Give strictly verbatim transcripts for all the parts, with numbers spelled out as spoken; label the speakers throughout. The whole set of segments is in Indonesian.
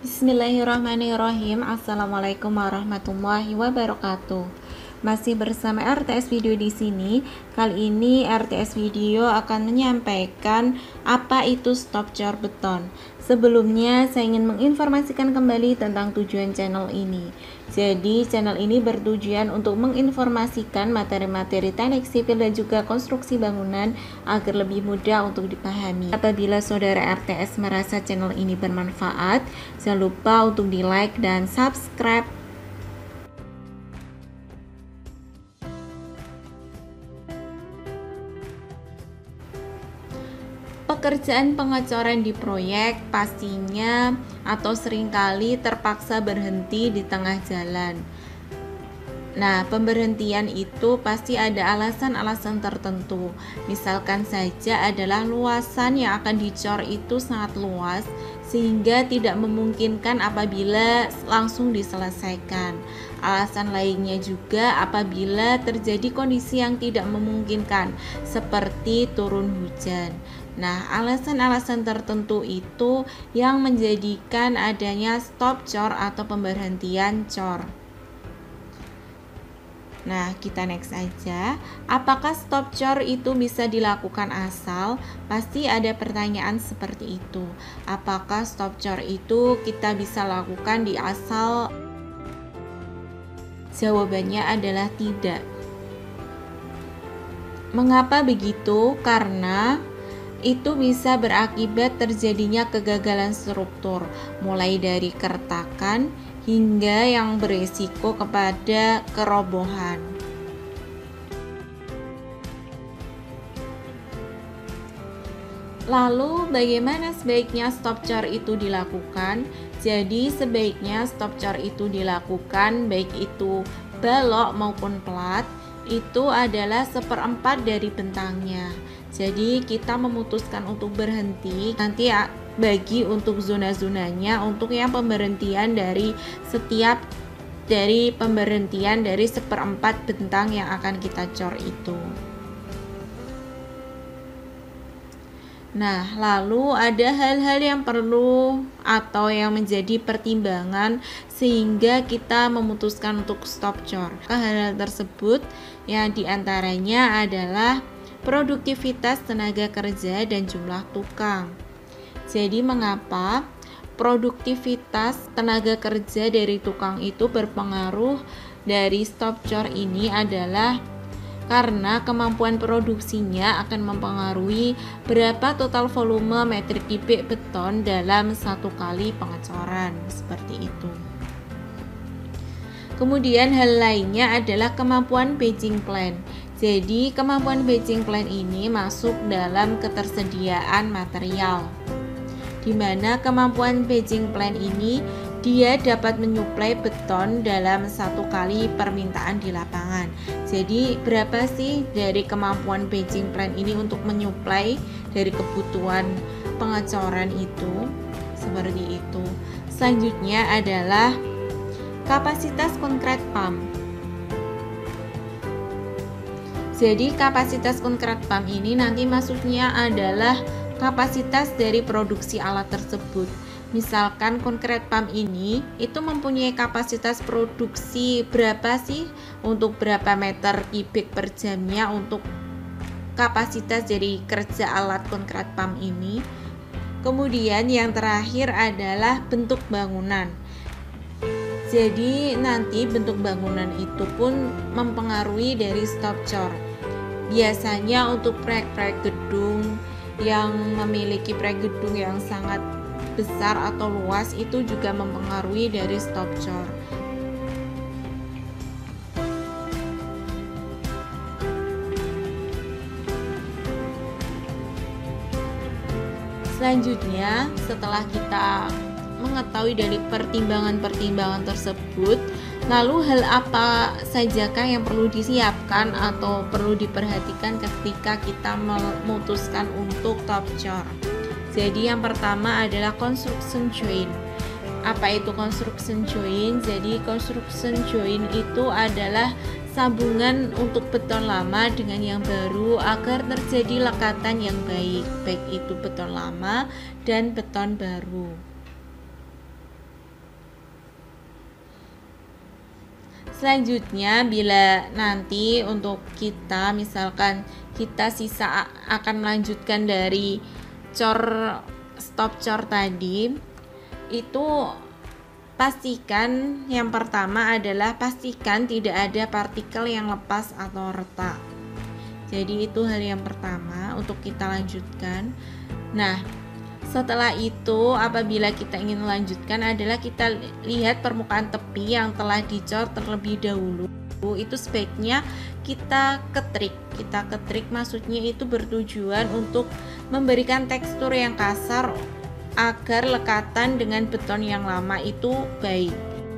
Speaker 1: Bismillahirrahmanirrahim. Assalamualaikum warahmatullahi wabarakatuh. Masih bersama R T S Video di sini. Kali ini R T S Video akan menyampaikan apa itu stop cor beton. Sebelumnya saya ingin menginformasikan kembali tentang tujuan channel ini. Jadi channel ini bertujuan untuk menginformasikan materi-materi teknik sipil dan juga konstruksi bangunan agar lebih mudah untuk dipahami. Apabila saudara R T S merasa channel ini bermanfaat, jangan lupa untuk di like dan subscribe. Pekerjaan pengecoran di proyek pastinya atau seringkali terpaksa berhenti di tengah jalan. Nah, pemberhentian itu pasti ada alasan-alasan tertentu. Misalkan saja adalah luasan yang akan dicor itu sangat luas sehingga tidak memungkinkan apabila langsung diselesaikan. Alasan lainnya juga apabila terjadi kondisi yang tidak memungkinkan seperti turun hujan. Nah, alasan-alasan tertentu itu yang menjadikan adanya stop cor atau pemberhentian cor. Nah, kita next aja. Apakah stop cor itu bisa dilakukan asal? Pasti ada pertanyaan seperti itu. Apakah stop cor itu kita bisa lakukan di asal? Jawabannya adalah tidak. Mengapa begitu? Karena itu bisa berakibat terjadinya kegagalan struktur, mulai dari keretakan hingga yang berisiko kepada kerobohan. Lalu bagaimana sebaiknya stop cor itu dilakukan? Jadi sebaiknya stop cor itu dilakukan baik itu balok maupun plat, itu adalah seperempat dari bentangnya. Jadi kita memutuskan untuk berhenti, nanti bagi untuk zona-zonanya untuk yang pemberhentian dari setiap dari pemberhentian dari seperempat bentang yang akan kita cor itu. Nah, lalu ada hal-hal yang perlu atau yang menjadi pertimbangan sehingga kita memutuskan untuk stop cor. Hal-hal tersebut yang diantaranya adalah produktivitas tenaga kerja dan jumlah tukang. Jadi mengapa produktivitas tenaga kerja dari tukang itu berpengaruh dari stop cor ini adalah karena kemampuan produksinya akan mempengaruhi berapa total volume meter kubik beton dalam satu kali pengecoran, seperti itu. Kemudian hal lainnya adalah kemampuan batching plan. Jadi kemampuan batching plan ini masuk dalam ketersediaan material, di mana kemampuan batching plan ini dia dapat menyuplai beton dalam satu kali permintaan di lapangan. Jadi berapa sih dari kemampuan batching plan ini untuk menyuplai dari kebutuhan pengecoran itu? Seperti itu. Selanjutnya adalah kapasitas konkret pump. Jadi kapasitas konkret pump ini nanti maksudnya adalah kapasitas dari produksi alat tersebut. Misalkan konkret pump ini itu mempunyai kapasitas produksi berapa sih untuk berapa meter kubik per jamnya untuk kapasitas dari kerja alat konkret pump ini. Kemudian yang terakhir adalah bentuk bangunan. Jadi nanti bentuk bangunan itu pun mempengaruhi dari stop cor. Biasanya untuk proyek-proyek gedung yang memiliki proyek gedung yang sangat besar atau luas itu juga mempengaruhi dari stop cor. Selanjutnya, setelah kita mengetahui dari pertimbangan-pertimbangan tersebut, lalu hal apa sajakah yang perlu disiapkan atau perlu diperhatikan ketika kita memutuskan untuk stop cor? Jadi yang pertama adalah construction joint. Apa itu construction joint? Jadi construction joint itu adalah sambungan untuk beton lama dengan yang baru agar terjadi lekatan yang baik, baik itu beton lama dan beton baru. Selanjutnya, bila nanti untuk kita misalkan kita sisa akan melanjutkan dari cor stop cor tadi, itu pastikan yang pertama adalah pastikan tidak ada partikel yang lepas atau retak. Jadi itu hal yang pertama untuk kita lanjutkan. Nah, setelah itu apabila kita ingin melanjutkan adalah kita lihat permukaan tepi yang telah dicor terlebih dahulu. Itu sebaiknya kita ketrik. Kita ketrik maksudnya itu bertujuan untuk memberikan tekstur yang kasar agar lekatan dengan beton yang lama itu baik.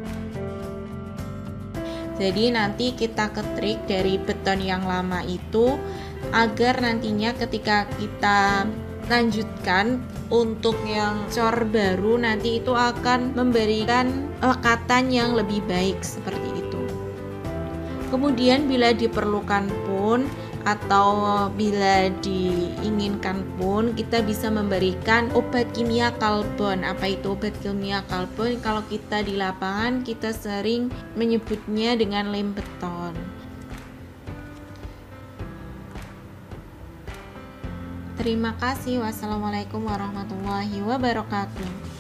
Speaker 1: Jadi nanti kita ketrik dari beton yang lama itu agar nantinya ketika kita lanjutkan untuk yang cor baru nanti itu akan memberikan lekatan yang lebih baik seperti itu. Kemudian bila diperlukan pun atau bila diinginkan pun kita bisa memberikan obat kimia kalbon. Apa itu obat kimia kalbon? Kalau kita di lapangan kita sering menyebutnya dengan lem beton. Terima kasih. Wassalamualaikum warahmatullahi wabarakatuh.